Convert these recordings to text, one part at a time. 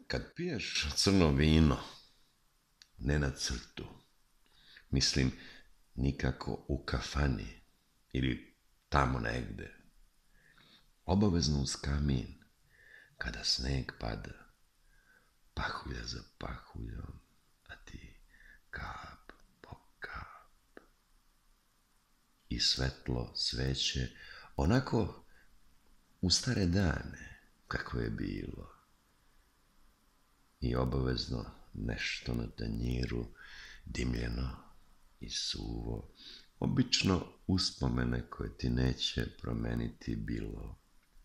Kad piješ crno vino, ne na crtu, mislim nikako u kafani ili tamo negde, obavezno uz kamin, kada sneg pada, pahulja za pahuljom, a ti kap po kap. I svetlo sveće, onako u stare dane, kako je bilo. I obavezno nešto na tanjiru, dimljeno i suvo, obično uspomene koje ti neće promeniti bilo.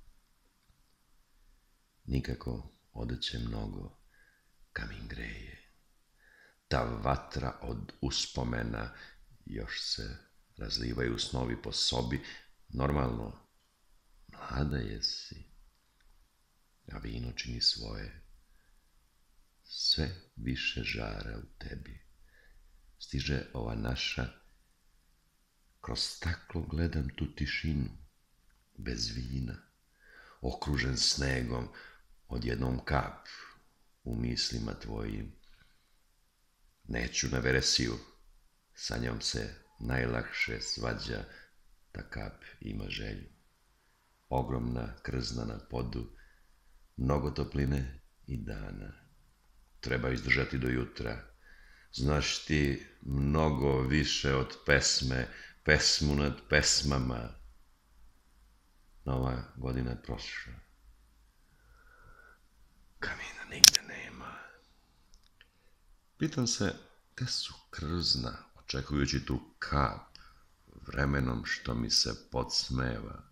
Nikako odeće mnogo, kamin greje. Ta vatra od uspomena još se razlivaju snovi po sobi. Normalno, mlada jesi, a vino čini svoje. Sve više žara u tebi. Stiže ova naša, kroz staklo gledam tu tišinu, bez vina, okružen snegom, odjednom kap u mislima tvojim. Neću na veresiju, sa njom se najlakše svađa, ta kap ima želju. Ogromna krzna na podu, mnogo topline i dana. Treba izdržati do jutra. Znaš ti mnogo više od pesme, pesmu nad pesmama. Nova godina je prošla. Kamina nigde nema. Pitam se, gde su krzna, očekujući tu kap, vremenom što mi se podsmeva.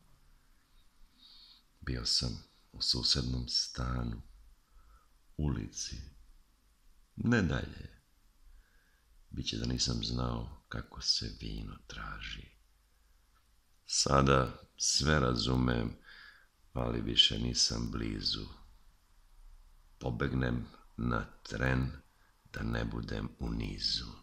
Bio sam u susednom stanu, ulici, ne dalje. Biće da nisam znao kako se vino traži. Sada sve razumem, ali više nisam blizu. Pobegnem na tren da ne budem u nizu.